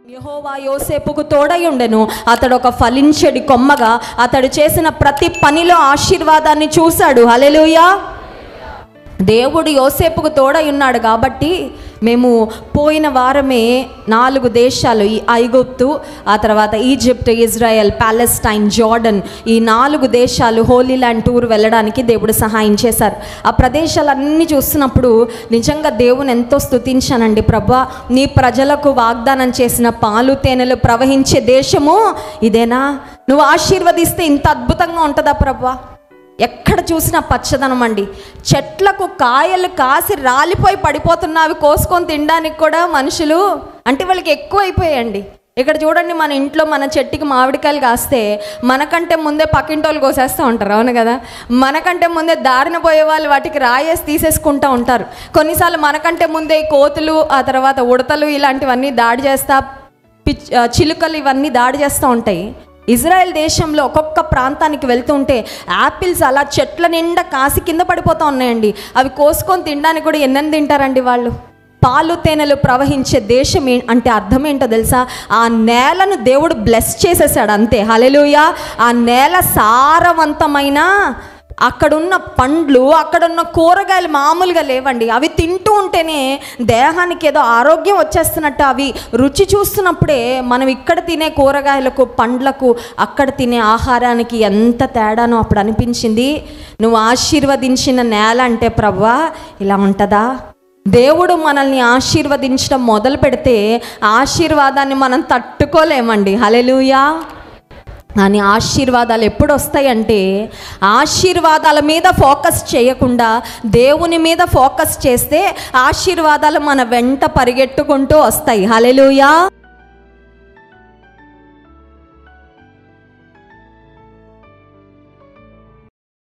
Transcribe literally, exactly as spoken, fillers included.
యెహోవా యోసేపుకు తోడై ఉండెను. అతడు ఒక ఫలించెడి కొమ్మగా అతడు చేసిన ప్రతి పనిలో ఆశీర్వాదాన్ని చూశాడు. హల్లెలూయా. దేవుడు యోసేపుకు తోడై ఉన్నాడు కాబట్టి మేము పోయిన వారమే నాలుగు దేశాలు, ఈ ఐగుప్తు, ఆ తర్వాత ఈజిప్ట్, ఇజ్రాయెల్, ప్యాలెస్టైన్, జార్డన్, ఈ నాలుగు దేశాలు హోలీ ల్యాండ్ టూర్ వెళ్ళడానికి దేవుడు సహాయం చేశారు. ఆ ప్రదేశాలన్నీ చూస్తున్నప్పుడు నిజంగా దేవుని ఎంతో స్తుతించానండి. ప్రభా, నీ ప్రజలకు వాగ్దానం చేసిన పాలు తేనెలు ప్రవహించే దేశము ఇదేనా? నువ్వు ఆశీర్వదిస్తే ఇంత అద్భుతంగా ఉంటుందా ప్రభా? ఎక్కడ చూసినా పచ్చదనం అండి. చెట్లకు కాయలు కాసి రాలిపోయి పడిపోతున్నవి కోసుకొని తినడానికి కూడా మనుషులు అంటే వాళ్ళకి ఎక్కువ అయిపోయాయండి. ఇక్కడ చూడండి, మన ఇంట్లో మన చెట్టుకి మామిడికాయలు కాస్తే మనకంటే ముందే పక్కింటోళ్ళు కోసేస్తూ ఉంటారు, అవును కదా? మనకంటే ముందే దారిన పోయే వాళ్ళు వాటికి రాయేసి తీసేసుకుంటూ ఉంటారు. కొన్నిసార్లు మనకంటే ముందే కోతులు, ఆ తర్వాత ఉడతలు ఇలాంటివన్నీ దాడి చేస్తా, పిచ్ చిలుకలు ఇవన్నీ దాడి చేస్తూ ఉంటాయి. ఇజ్రాయెల్ దేశంలో ఒక్కొక్క ప్రాంతానికి వెళ్తుంటే యాపిల్స్ అలా చెట్ల నిండా కాసి కింద పడిపోతూ ఉన్నాయండి. అవి కోసుకొని తినడానికి కూడా ఎన్నెన్ని తింటారండి వాళ్ళు. పాలు తేనెలు ప్రవహించే దేశం అంటే అర్థం ఏంటో తెలుసా? ఆ నేలను దేవుడు బ్లెస్ చేసేసాడు అంతే. హల్లెలూయా. ఆ నేల సారవంతమైన, అక్కడున్న పండ్లు, అక్కడున్న కూరగాయలు మామూలుగా లేవండి. అవి తింటూ ఉంటేనే దేహానికి ఏదో ఆరోగ్యం వచ్చేస్తున్నట్టు. అవి రుచి చూస్తున్నప్పుడే మనం ఇక్కడ తినే కూరగాయలకు, పండ్లకు, అక్కడ తినే ఆహారానికి ఎంత తేడానో అప్పుడు అనిపించింది. నువ్వు ఆశీర్వదించిన నేల అంటే ప్రభువా ఇలా ఉంటుందా? దేవుడు మనల్ని ఆశీర్వదించడం మొదలు పెడితే ఆశీర్వాదాన్ని మనం తట్టుకోలేమండి. హల్లెలూయా. కానీ ఆశీర్వాదాలు ఎప్పుడు వస్తాయంటే, ఆశీర్వాదాల మీద ఫోకస్ చేయకుండా దేవుని మీద ఫోకస్ చేస్తే ఆశీర్వాదాలు మన వెంట పరిగెట్టుకుంటూ వస్తాయి. హల్లెలూయా.